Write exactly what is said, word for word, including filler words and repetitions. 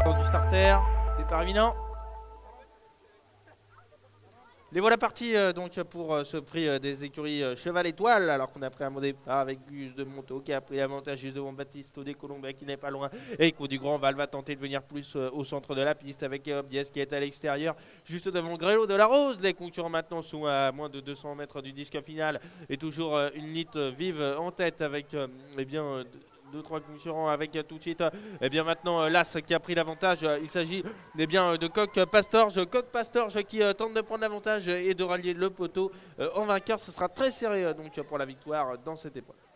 Du starter, départ imminent. Les voilà partis euh, donc pour euh, ce prix euh, des écuries euh, Cheval Étoile, alors qu'on a pris un bon départ avec Gus de Monteau qui a pris l'avantage juste devant Baptiste des Colombes qui n'est pas loin. Et Echo du Grand Val va tenter de venir plus euh, au centre de la piste avec euh, Diaz qui est à l'extérieur, juste devant Grélo de la Rose. Les concurrents maintenant sont à moins de deux cents mètres du disque final et toujours euh, une lutte euh, vive en tête avec euh, eh bien euh, deux trois concurrents avec euh, tout de suite et eh bien maintenant euh, l'As qui a pris l'avantage. Euh, il s'agit eh bien euh, de Coq Pastorge, Coq Pastorge qui euh, tente de prendre l'avantage et de rallier le poteau euh, en vainqueur. Ce sera très serré euh, donc pour la victoire dans cette épreuve.